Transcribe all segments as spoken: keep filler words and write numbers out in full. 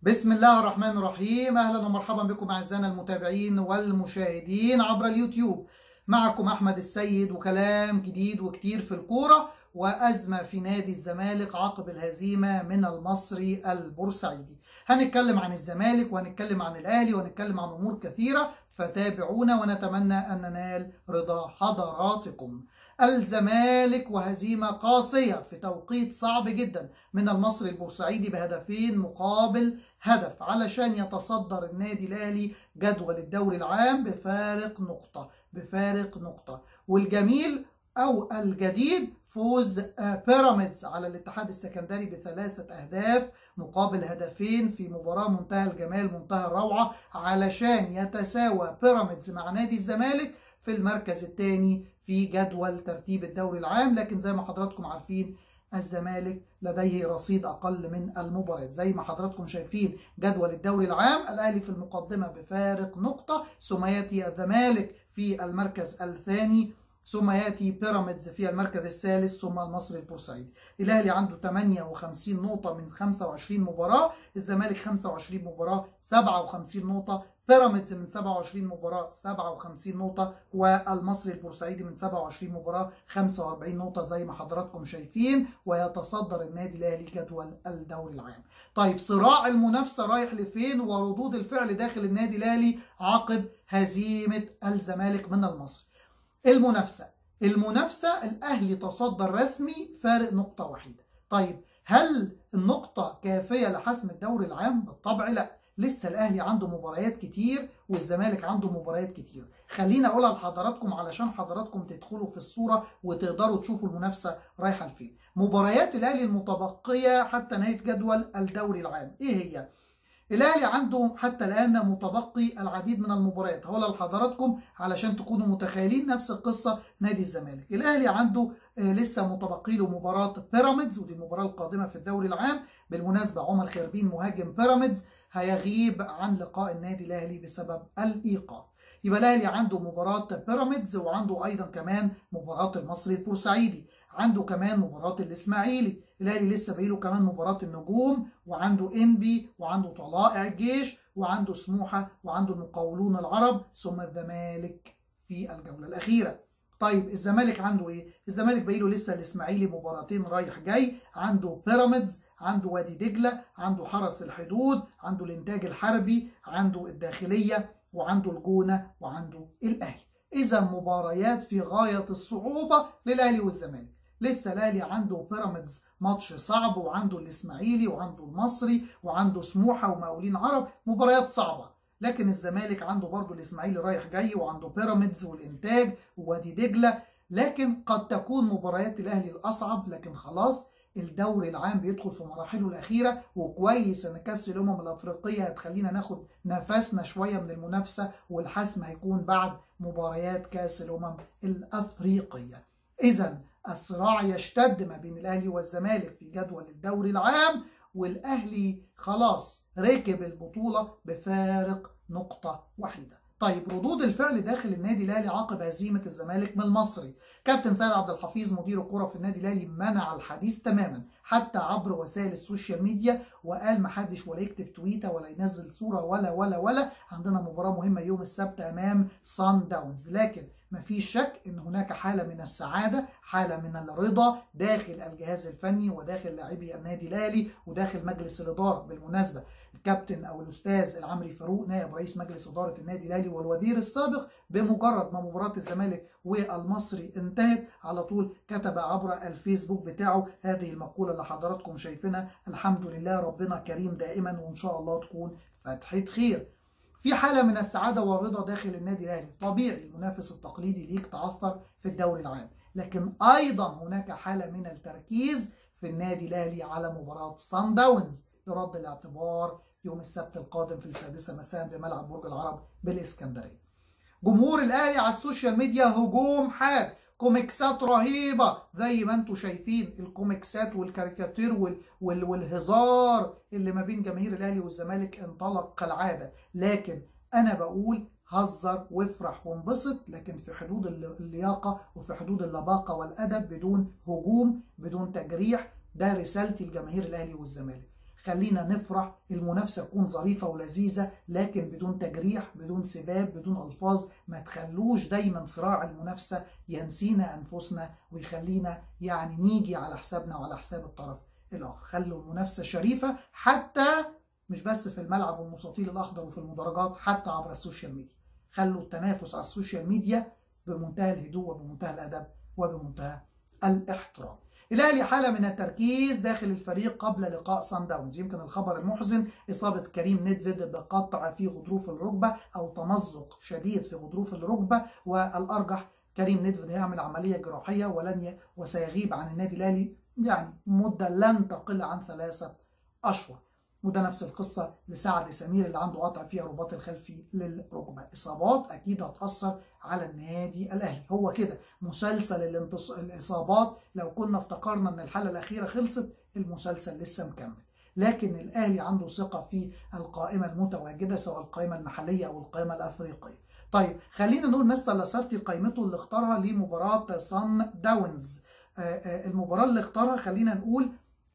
بسم الله الرحمن الرحيم. أهلا ومرحبا بكم أعزائنا المتابعين والمشاهدين عبر اليوتيوب. معكم أحمد السيد وكلام جديد وكتير في الكورة وأزمة في نادي الزمالك عقب الهزيمة من المصري البورسعيدي. هنتكلم عن الزمالك وهنتكلم عن الأهلي وهنتكلم عن أمور كثيرة، فتابعونا ونتمنى أن ننال رضا حضراتكم. الزمالك وهزيمة قاسية في توقيت صعب جدا من المصري البورسعيدي بهدفين مقابل هدف علشان يتصدر النادي الاهلي جدول الدوري العام بفارق نقطة بفارق نقطة والجميل او الجديد فوز بيراميدز على الاتحاد السكندري بثلاثة اهداف مقابل هدفين في مباراة منتهى الجمال منتهى الروعة علشان يتساوى بيراميدز مع نادي الزمالك في المركز الثاني في جدول ترتيب الدوري العام. لكن زي ما حضراتكم عارفين الزمالك لديه رصيد أقل من المباريات. زي ما حضراتكم شايفين جدول الدوري العام، الأهلي في المقدمة بفارق نقطة، ثم يأتي الزمالك في المركز الثاني، ثم يأتي بيراميدز في المركز الثالث، ثم المصري البورسعيدي. الأهلي عنده ثمانية وخمسين نقطة من خمسة وعشرين مباراة، الزمالك خمسة وعشرين مباراة سبعة وخمسين نقطة، بيراميدز من سبعة وعشرين مباراة سبعة وخمسين نقطة، والمصري البورسعيدي من سبعة وعشرين مباراة خمسة وأربعين نقطة زي ما حضراتكم شايفين، ويتصدر النادي الأهلي جدول الدوري العام. طيب صراع المنافسة رايح لفين وردود الفعل داخل النادي الأهلي عقب هزيمة الزمالك من المصري؟ المنافسة المنافسة الأهلي تصدر رسمي فارق نقطة واحدة. طيب هل النقطة كافية لحسم الدوري العام؟ بالطبع لا، لسه الأهلي عنده مباريات كتير والزمالك عنده مباريات كتير. خليني أقولها لحضراتكم علشان حضراتكم تدخلوا في الصورة وتقدروا تشوفوا المنافسة رايحة لفين. مباريات الأهلي المتبقية حتى نهاية جدول الدوري العام إيه هي؟ الاهلي عنده حتى الان متبقي العديد من المباريات، هقولها لحضراتكم علشان تكونوا متخيلين نفس القصه. نادي الزمالك الاهلي عنده لسه متبقي له مباراه بيراميدز، ودي المباراه القادمه في الدوري العام. بالمناسبه عمر خيربين مهاجم بيراميدز هيغيب عن لقاء النادي الاهلي بسبب الايقاف. يبقى الاهلي عنده مباراه بيراميدز وعنده ايضا كمان مباراه المصري البورسعيدي، عنده كمان مباراه الاسماعيلي. الاهلي لسه باقي له كمان مباراه النجوم، وعنده انبي، وعنده طلائع الجيش، وعنده سموحه، وعنده المقاولون العرب، ثم الزمالك في الجوله الاخيره. طيب الزمالك عنده ايه؟ الزمالك باقي له لسه الاسماعيلي مباراتين رايح جاي، عنده بيراميدز، عنده وادي دجله، عنده حرس الحدود، عنده الانتاج الحربي، عنده الداخليه، وعنده الجونه، وعنده الاهلي. اذا مباريات في غايه الصعوبه للاهلي والزمالك. لسه الاهلي عنده بيراميدز ماتش صعب، وعنده الاسماعيلي، وعنده المصري، وعنده سموحه ومقاولين عرب، مباريات صعبه. لكن الزمالك عنده برضه الاسماعيلي رايح جاي، وعنده بيراميدز والانتاج ووادي دجله. لكن قد تكون مباريات الاهلي الاصعب، لكن خلاص الدوري العام بيدخل في مراحله الاخيره، وكويس ان كاس الامم الافريقيه هتخلينا ناخد نفسنا شويه من المنافسه، والحسم هيكون بعد مباريات كاس الامم الافريقيه. اذا الصراع يشتد ما بين الاهلي والزمالك في جدول الدوري العام، والاهلي خلاص ركب البطوله بفارق نقطه واحده. طيب ردود الفعل داخل النادي الاهلي عقب هزيمه الزمالك من المصري. كابتن سيد عبد الحفيظ مدير الكره في النادي الاهلي منع الحديث تماما حتى عبر وسائل السوشيال ميديا، وقال ما حدش ولا يكتب تويته ولا ينزل صوره ولا ولا ولا عندنا مباراه مهمه يوم السبت امام صن داونز. لكن ما فيش شك ان هناك حاله من السعاده، حاله من الرضا داخل الجهاز الفني وداخل لاعبي النادي الاهلي وداخل مجلس الاداره. بالمناسبه الكابتن او الاستاذ العمري فاروق نائب رئيس مجلس اداره النادي الاهلي والوزير السابق، بمجرد ما مباراه الزمالك والمصري انتهت على طول كتب عبر الفيسبوك بتاعه هذه المقوله اللي حضراتكم شايفينها: الحمد لله ربنا كريم دائما وان شاء الله تكون فتحه خير. في حالة من السعادة والرضا داخل النادي الأهلي. طبيعي المنافس التقليدي ليك تعثر في الدوري العام، لكن أيضا هناك حالة من التركيز في النادي الأهلي على مباراة صن داونز لرد الاعتبار يوم السبت القادم في السادسة مساء بملعب برج العرب بالإسكندرية. جمهور الأهلي على السوشيال ميديا هجوم حاد، كوميكسات رهيبة زي ما انتم شايفين، الكوميكسات والكاريكاتير وال... وال... والهزار اللي ما بين جماهير الاهلي والزمالك انطلق كالعادة. لكن انا بقول هزر وافرح وانبسط، لكن في حدود اللياقة وفي حدود اللباقة والادب، بدون هجوم بدون تجريح. ده رسالتي لجماهير الاهلي والزمالك. خلينا نفرح، المنافسة تكون ظريفة ولذيذة لكن بدون تجريح، بدون سباب، بدون ألفاظ. ما تخلوش دايما صراع المنافسة ينسينا أنفسنا ويخلينا يعني نيجي على حسابنا وعلى حساب الطرف الآخر. خلوا المنافسة شريفة، حتى مش بس في الملعب والمستطيل الأخضر وفي المدرجات، حتى عبر السوشيال ميديا. خلوا التنافس على السوشيال ميديا بمنتهى الهدوء وبمنتهى الأدب وبمنتهى الاحترام. الأهلي حالة من التركيز داخل الفريق قبل لقاء صن داونز. يمكن الخبر المحزن إصابة كريم ندفيد بقطع في غضروف الركبة أو تمزق شديد في غضروف الركبة، والأرجح كريم ندفيد هيعمل عملية جراحية ولن ي... وسيغيب عن النادي الأهلي يعني مدة لن تقل عن ثلاثة أشهر. وده نفس القصة لسعد سمير اللي عنده قطع في الرباط الخلفي للركبة. إصابات أكيد هتأثر على النادي الأهلي. هو كده مسلسل الانتص... الإصابات. لو كنا افتكرنا أن الحالة الأخيرة خلصت، المسلسل لسه مكمل. لكن الأهلي عنده ثقة في القائمة المتواجدة، سواء القائمة المحلية أو القائمة الأفريقية. طيب خلينا نقول مستر لاسارتي قائمته اللي اختارها لمباراة صن داونز. المباراة اللي اختارها، خلينا نقول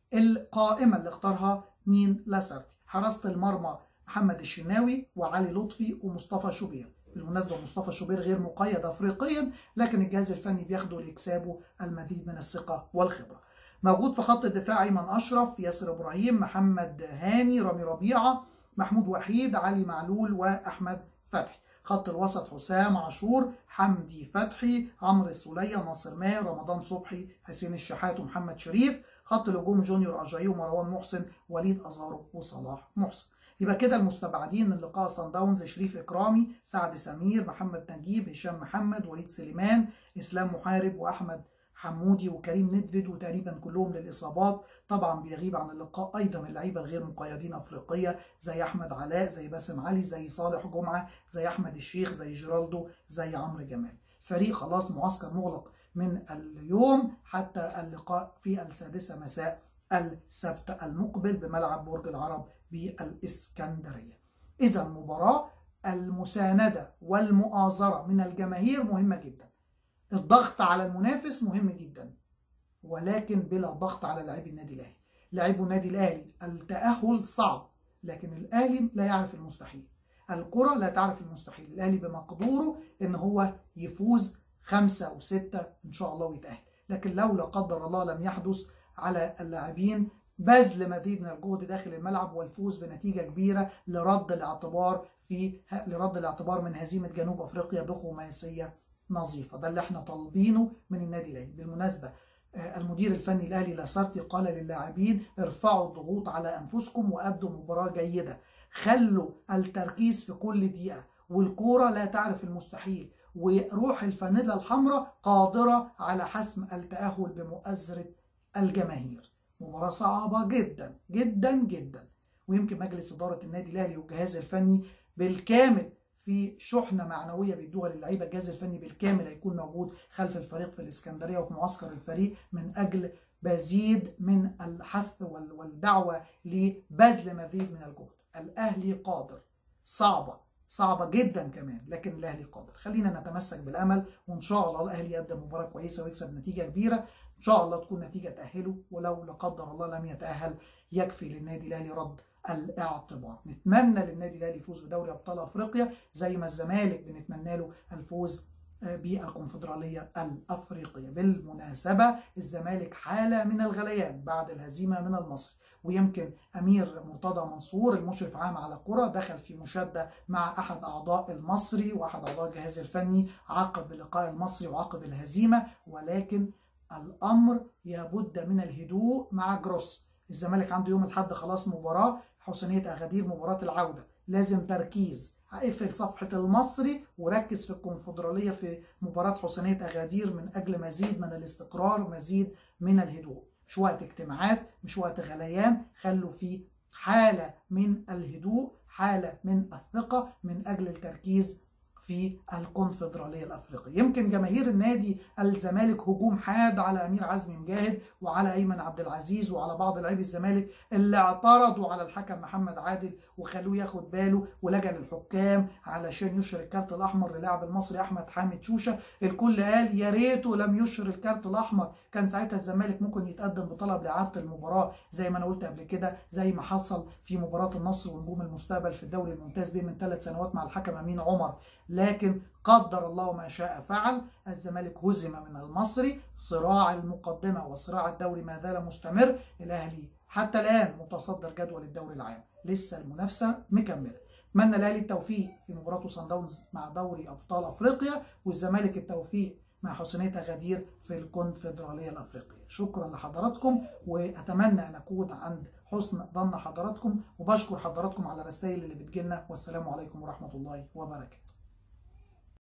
القائمة اللي اختارها مين؟ لاسارتي. حراسة المرمى محمد الشناوي وعلي لطفي ومصطفى شوبير. بالمناسبة مصطفى شوبير غير مقيد أفريقيا، لكن الجهاز الفني بياخده لإكسابه المزيد من الثقة والخبرة. موجود في خط الدفاع أيمن أشرف، ياسر إبراهيم، محمد هاني، رامي ربيعة، محمود وحيد، علي معلول وأحمد فتحي. خط الوسط حسام عاشور، حمدي فتحي، عمرو السولية، ناصر ماهر، رمضان صبحي، حسين الشحات ومحمد شريف. خط الهجوم جونيور أجايو، مروان محسن، وليد أزارو وصلاح محسن. يبقى كده المستبعدين من لقاء صن داونز: شريف إكرامي، سعد سمير، محمد نجيب، هشام محمد، وليد سليمان، إسلام محارب، وأحمد حمودي، وكريم ندفيد، وتقريبا كلهم للإصابات. طبعا بيغيب عن اللقاء أيضا اللعيبة الغير مقيدين أفريقيا زي أحمد علاء، زي باسم علي، زي صالح جمعة، زي أحمد الشيخ، زي جيرالدو، زي عمرو جمال. فريق خلاص معسكر مغلق من اليوم حتى اللقاء في السادسة مساء السبت المقبل بملعب برج العرب بالإسكندرية. إذا مباراة المساندة والمؤازرة من الجماهير مهمة جدا. الضغط على المنافس مهم جدا، ولكن بلا ضغط على لاعبي النادي الأهلي. لاعبو النادي الأهلي التأهل صعب، لكن الأهلي لا يعرف المستحيل. الكرة لا تعرف المستحيل. الأهلي بمقدوره إن هو يفوز خمسة وستة إن شاء الله ويتأهل، لكن لو لا قدر الله لم يحدث على اللاعبين بذل مزيد من الجهد داخل الملعب والفوز بنتيجة كبيرة لرد الاعتبار في لرد الاعتبار من هزيمة جنوب أفريقيا بخماسية نظيفة. ده اللي احنا طالبينه من النادي الأهلي. بالمناسبة المدير الفني الأهلي لاسارتي قال للاعبين: ارفعوا الضغوط على أنفسكم وأدوا مباراة جيدة، خلوا التركيز في كل دقيقة، والكورة لا تعرف المستحيل، وروح الفانيلا الحمراء قادرة على حسم التأهل بمؤازرة الجماهير. مباراة صعبة جدا جدا جدا، ويمكن مجلس إدارة النادي الأهلي والجهاز الفني بالكامل في شحنة معنوية بيدوها للعيبة. الجهاز الفني بالكامل هيكون موجود خلف الفريق في الإسكندرية وفي معسكر الفريق من أجل مزيد من الحث والدعوة لبذل مزيد من الجهد. الأهلي قادر. صعبة صعبة جدا كمان، لكن الأهلي قادر. خلينا نتمسك بالأمل، وإن شاء الله الأهلي يقدم مباراة كويسة ويكسب نتيجة كبيرة. إن شاء الله تكون نتيجة تأهله، ولو لا قدر الله لم يتأهل يكفي للنادي الأهلي رد الاعتبار. نتمنى للنادي الأهلي يفوز بدوري أبطال أفريقيا زي ما الزمالك بنتمنى له الفوز بالكونفدرالية الأفريقية. بالمناسبة الزمالك حالة من الغليان بعد الهزيمة من المصري، ويمكن أمير مرتضى منصور المشرف عام على الكرة دخل في مشادة مع أحد أعضاء المصري وأحد أعضاء الجهاز الفني عقب لقاء المصري وعقب الهزيمة، ولكن الأمر يبد من الهدوء مع جروس. الزمالك عنده يوم الأحد خلاص مباراة حسنية أغادير، مباراة العودة، لازم تركيز. اقفل صفحة المصري وركز في الكونفدرالية في مباراة حسنية أغادير من أجل مزيد من الاستقرار، مزيد من الهدوء. مش وقت اجتماعات، مش وقت غليان، خلوا فيه حالة من الهدوء، حالة من الثقة من أجل التركيز في الكونفدرالية الأفريقية. يمكن جماهير النادي الزمالك هجوم حاد على أمير عزمي مجاهد وعلى أيمن عبد العزيز وعلى بعض لاعبي الزمالك اللي اعترضوا على الحكم محمد عادل وخلوه ياخد باله ولجأ للحكام علشان يشهر الكارت الأحمر للاعب المصري أحمد حامد شوشة. الكل قال يا ريته لم يشهر الكارت الأحمر، كان ساعتها الزمالك ممكن يتقدم بطلب لاعاده المباراه زي ما انا قلت قبل كده، زي ما حصل في مباراه النصر ونجوم المستقبل في الدوري الممتاز بيه من ثلاث سنوات مع الحكم امين عمر، لكن قدر الله ما شاء فعل. الزمالك هزم من المصري. صراع المقدمه وصراع الدوري ما زال مستمر. الاهلي حتى الان متصدر جدول الدوري العام، لسه المنافسه مكمله. اتمنى الاهلي التوفيق في مباراته صن داونز مع دوري ابطال افريقيا، والزمالك التوفيق مع حسنية أغادير في الكونفدرالية الأفريقية. شكرا لحضراتكم، وأتمنى أن أكون عند حسن ظن حضراتكم، وبشكر حضراتكم على الرسائل اللي بتجيلنا، والسلام عليكم ورحمة الله وبركاته.